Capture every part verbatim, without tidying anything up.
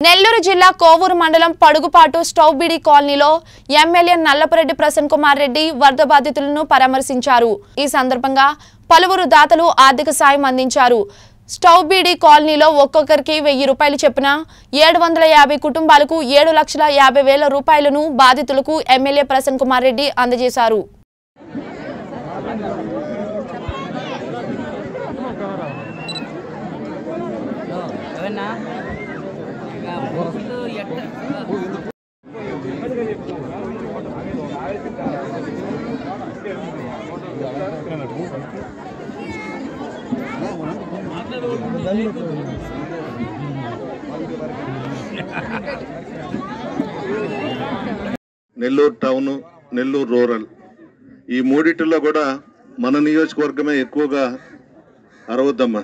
నెల్లూరు జిల్లా కోవూరు మండలం పడుగుపాటు స్టౌబిడి కాలనీలో ఎమ్మెల్యే నల్లపురెడ్డి ప్రసన్న కుమార్ రెడ్డి వరద బాధితులను పరామర్శించారు। ఈ సందర్భంగా పలువురు దాతలు ఆర్థిక సాయం అందించారు। స్టౌబిడి కాలనీలో ఒక్కొక్కరికి వెయ్యి రూపాయలు చొప్పున ఏడు వందల యాభై కుటుంబాలకు ఏడు లక్షల యాభై వేల రూపాయలను బాధితులకు ఎమ్మెల్యే ప్రసన్న కుమార్ రెడ్డి అందజేశారు। నెల్లూరు టౌన్ నెల్లూరు రూరల్ ఈ మూడిటిలో కూడా మన నియోజకవర్గమే ఎక్కువగా అరవద్దమ్మా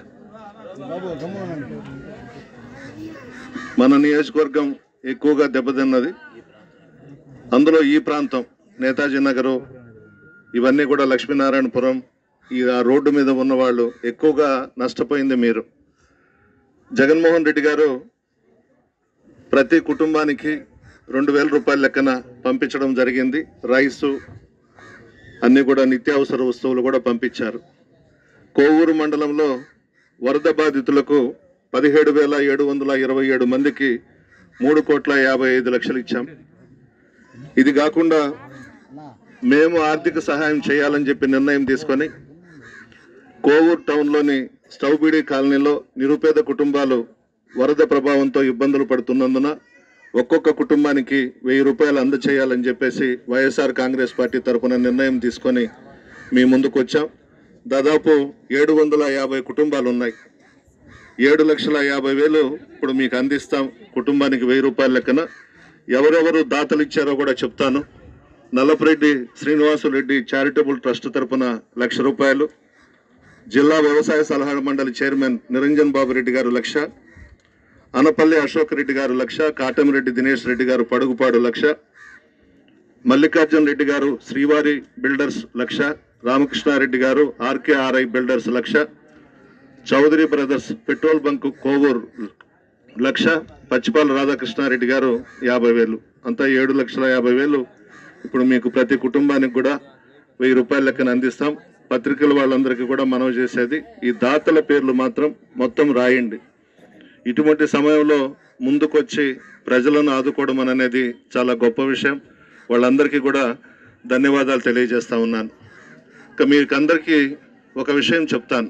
మన నియోజకవర్గం ఎక్కువగా దెబ్బతిన్నది। అందులో ఈ ప్రాంతం నేతాజీ నగరు ఇవన్నీ కూడా లక్ష్మీనారాయణపురం ఈ ఆ రోడ్డు మీద ఉన్న వాళ్ళు ఎక్కువగా నష్టపోయింది మీరు। జగన్మోహన్ రెడ్డి గారు ప్రతి కుటుంబానికి రెండు వేల రూపాయల లెక్కన పంపించడం జరిగింది। రైసు అన్నీ కూడా నిత్యావసర వస్తువులు కూడా పంపించారు। కోవూరు మండలంలో వరద బాధితులకు పదిహేడు వేల ఏడు వందల ఇరవై ఏడు మందికి మూడు కోట్ల యాభై ఐదు లక్షలు ఇచ్చాం। ఇది కాకుండా మేము ఆర్థిక సహాయం చేయాలని చెప్పి నిర్ణయం తీసుకొని కోవూరు టౌన్లోని స్టౌబిడి కాలనీలో నిరుపేద కుటుంబాలు వరద ప్రభావంతో ఇబ్బందులు పడుతున్నందున ఒక్కొక్క కుటుంబానికి వెయ్యి రూపాయలు అందచేయాలని చెప్పేసి వైఎస్ఆర్ కాంగ్రెస్ పార్టీ తరఫున నిర్ణయం తీసుకొని మీ ముందుకు వచ్చాం। దాదాపు ఏడు వందల యాభై కుటుంబాలు ఉన్నాయి। ఏడు లక్షల యాభై వేలు ఇప్పుడు మీకు అందిస్తాం కుటుంబానికి వెయ్యి రూపాయల లెక్కన। ఎవరెవరు దాతలు ఇచ్చారో కూడా చెప్తాను। నల్లపురెడ్డి శ్రీనివాసురెడ్డి చారిటబుల్ ట్రస్ట్ తరఫున లక్ష రూపాయలు, జిల్లా వ్యవసాయ సలహా మండలి చైర్మన్ నిరంజన్ బాబు రెడ్డి గారు లక్ష, అనపల్లి అశోక్ రెడ్డి గారు లక్ష, కాటమిరెడ్డి దినేష్ రెడ్డి గారు పడుగుపాడు లక్ష, మల్లికార్జున్ రెడ్డి గారు శ్రీవారి బిల్డర్స్ లక్ష, రామకృష్ణారెడ్డి గారు RKRI builders lakh, Chowdary brothers petrol bunk Kovur lakh, Pachipala Radhakrishna Reddy గారు యాభై వేలు, అంతా ఏడు లక్షల యాభై వేలు ఇప్పుడు మీకు ప్రతి కుటుంబానికి కూడా వెయ్యి రూపాయల లెక్కన అందిస్తాం। పత్రికల వాళ్ళందరికీ కూడా మనవి చేసేది ఈ దాతల పేర్లు మాత్రం మొత్తం రాయండి। ఇటువంటి సమయంలో ముందుకొచ్చి ప్రజలను ఆదుకోవడం అనేది చాలా గొప్ప విషయం। వాళ్ళందరికీ కూడా ధన్యవాదాలు తెలియజేస్తా ఉన్నాను। ఇక మీకు అందరికీ ఒక విషయం చెప్తాను।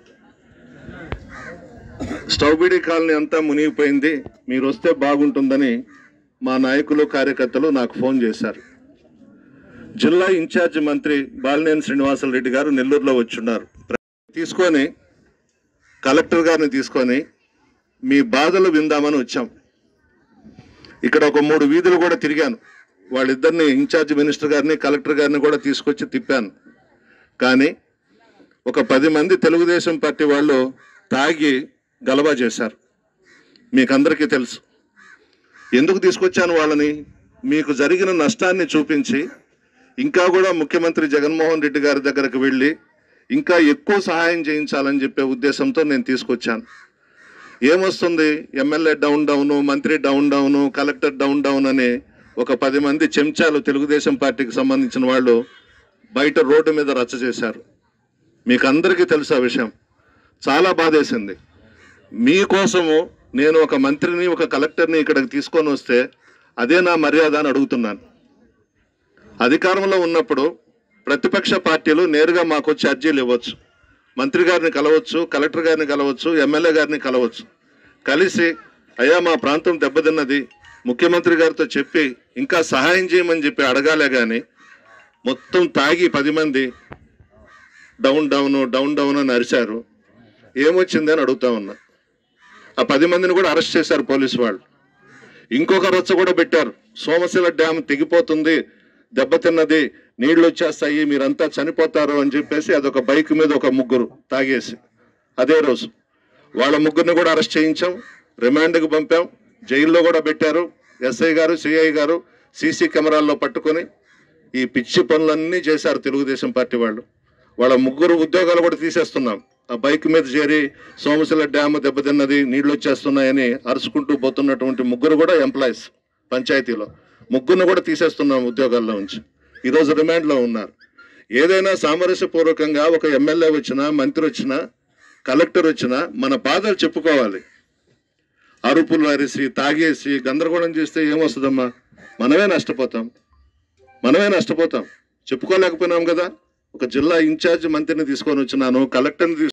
స్టౌబిడి కాలనీ అంతా మునిగిపోయింది, మీరు వస్తే బాగుంటుందని మా నాయకులు కార్యకర్తలు నాకు ఫోన్ చేశారు। జిల్లా ఇన్ఛార్జి మంత్రి బాలినేని శ్రీనివాసరెడ్డి గారు నెల్లూరులో వచ్చున్నారు। తీసుకొని కలెక్టర్ గారిని తీసుకొని మీ బాధలు విందామని వచ్చాం। ఇక్కడ ఒక మూడు వీధులు కూడా తిరిగాను, వాళ్ళిద్దరిని ఇన్ఛార్జి మినిస్టర్ గారిని కలెక్టర్ గారిని కూడా తీసుకొచ్చి తిప్పాను। కానీ ఒక పది మంది తెలుగుదేశం పార్టీ వాళ్ళు తాగి గలబా చేశారు, మీకు అందరికీ తెలుసు। ఎందుకు తీసుకొచ్చాను వాళ్ళని, మీకు జరిగిన నష్టాన్ని చూపించి ఇంకా కూడా ముఖ్యమంత్రి జగన్మోహన్ రెడ్డి గారి దగ్గరకు వెళ్ళి ఇంకా ఎక్కువ సహాయం చేయించాలని చెప్పే ఉద్దేశంతో నేను తీసుకొచ్చాను। ఏమొస్తుంది, ఎమ్మెల్యే డౌన్ డౌను, మంత్రి down down, collector down down అని ఒక పది మంది చెంచాలు తెలుగుదేశం పార్టీకి సంబంధించిన వాళ్ళు బయట రోడ్డు మీద రచ్చ చేశారు। మీకు అందరికీ తెలుసు ఆ విషయం, చాలా బాధేసింది। మీకోసము నేను ఒక మంత్రిని ఒక కలెక్టర్ని ఇక్కడికి తీసుకొని వస్తే అదే నా మర్యాద అని అడుగుతున్నాను। అధికారంలో ఉన్నప్పుడు ప్రతిపక్ష పార్టీలు నేరుగా మాకు వచ్చి అర్జీలు ఇవ్వచ్చు, మంత్రి గారిని కలవచ్చు, కలెక్టర్ గారిని కలవచ్చు, ఎమ్మెల్యే గారిని కలవచ్చు, కలిసి అయ్యా మా ప్రాంతం దెబ్బతిన్నది ముఖ్యమంత్రి గారితో చెప్పి ఇంకా సహాయం చేయమని చెప్పి అడగాలే కానీ మొత్తం తాగి పది మంది డౌన్ డౌన్ డౌన్ డౌన్ అని అరిచారు। ఏమొచ్చిందని అడుగుతా ఉన్నా। ఆ పది మందిని కూడా అరెస్ట్ చేశారు పోలీసు వాళ్ళు। ఇంకొక రచ్చ కూడా పెట్టారు, సోమశిల డ్యామ్ తెగిపోతుంది, దెబ్బతిన్నది, నీళ్లు వచ్చేస్తాయి, మీరంతా చనిపోతారు అని చెప్పేసి అదొక బైక్ మీద ఒక ముగ్గురు తాగేసి అదే రోజు వాళ్ళ ముగ్గురిని కూడా అరెస్ట్ చేయించాం, రిమాండ్కి పంపాం, జైల్లో కూడా పెట్టారు। ఎస్ఐ గారు సిఐ గారు సీసీ కెమెరాల్లో పట్టుకొని ఈ పిచ్చి పనులన్నీ చేశారు తెలుగుదేశం పార్టీ వాళ్ళు। వాళ్ళ ముగ్గురు ఉద్యోగాలు కూడా తీసేస్తున్నాం, ఆ బైక్ మీద చేరి సోమశిల డ్యామ్ దెబ్బతిన్నది, నీళ్లు వచ్చేస్తున్నాయని అరుచుకుంటూ పోతున్నటువంటి ముగ్గురు కూడా ఎంప్లాయీస్ పంచాయతీలో, ముగ్గురును కూడా తీసేస్తున్నాం ఉద్యోగాల్లో నుంచి. ఈరోజు రిమాండ్లో ఉన్నారు. ఏదైనా సామరస్యపూర్వకంగా ఒక ఎమ్మెల్యే వచ్చినా, మంత్రి వచ్చినా, కలెక్టర్ వచ్చినా మన బాధలు చెప్పుకోవాలి. అరుపులు అరిసి తాగేసి గందరగోళం చేస్తే ఏమొస్తుందమ్మా? మనమే నష్టపోతాం, మనమే నష్టపోతాం. చెప్పుకోలేకపోయినాం కదా. ఒక జిల్లా ఇన్ఛార్జ్ మంత్రిని తీసుకొని వచ్చినాను, కలెక్టర్ని